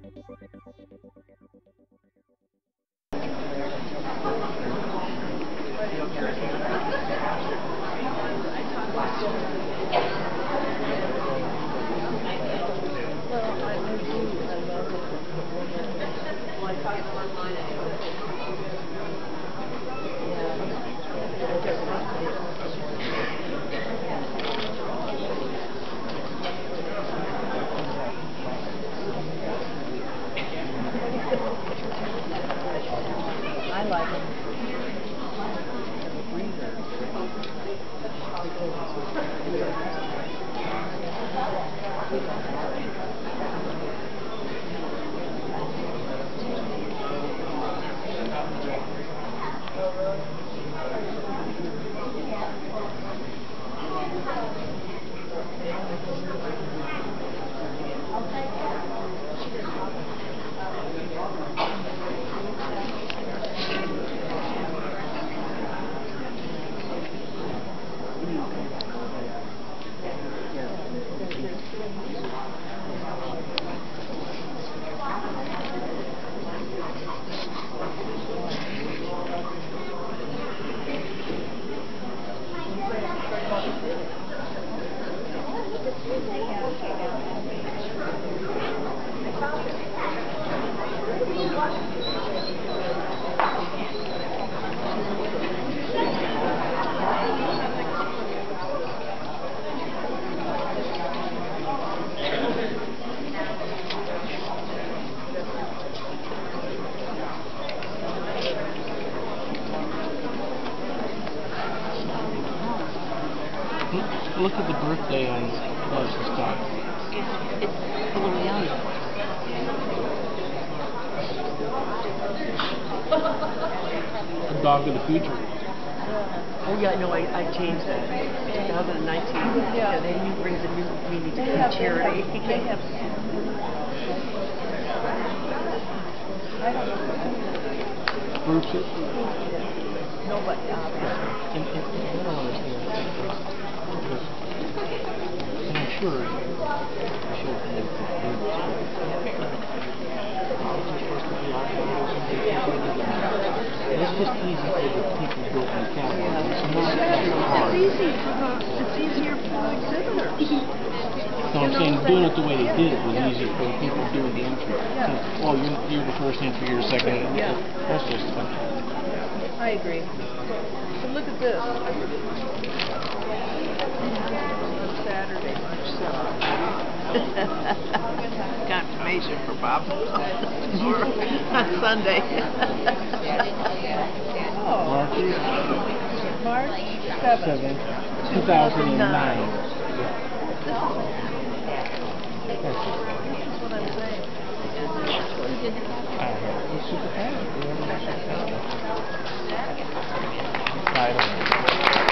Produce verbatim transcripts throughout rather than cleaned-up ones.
I like it. Look at the birthday on Marshall's stock. It's, it's a little young. A dog of the future. Oh yeah, no, I, I changed that. twenty nineteen. Yeah, they new brings a new meaning to the charity. They have. I don't know. Groups it? Nobody, obviously. And, and, and I don't understand. Because, and I'm sure I should have been it's just easy for the people built in Canada. It's not that hard. It's easy for the, it's easier for the exhibitors. So I'm saying doing it the way they did it was easier for the people doing the entry. Yeah. So, oh, you're, you're the first entry, you're the second. Yeah. That's just fun. I agree. So look at this. Saturday, March seventh. Confirmation for Bob. On Sunday. Oh. March seventh. two thousand nine. This is what I'm saying. I know. It's super fast. I don't know.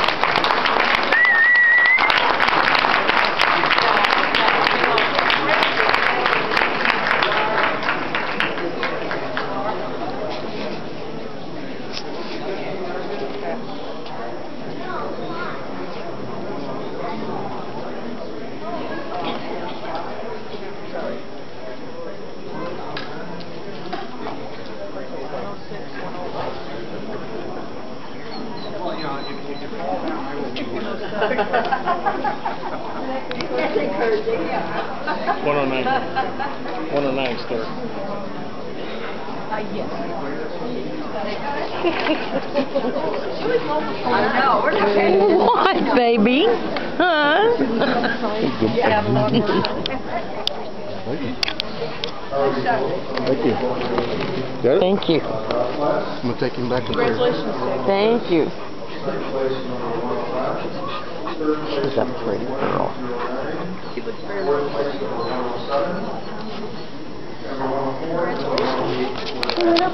one oh nine. one oh nine store. Uh, yes. What, baby? Huh? Thank you. Got it? Thank you. I'm going to take him back to there. Thank you. She's a pretty girl. She looks very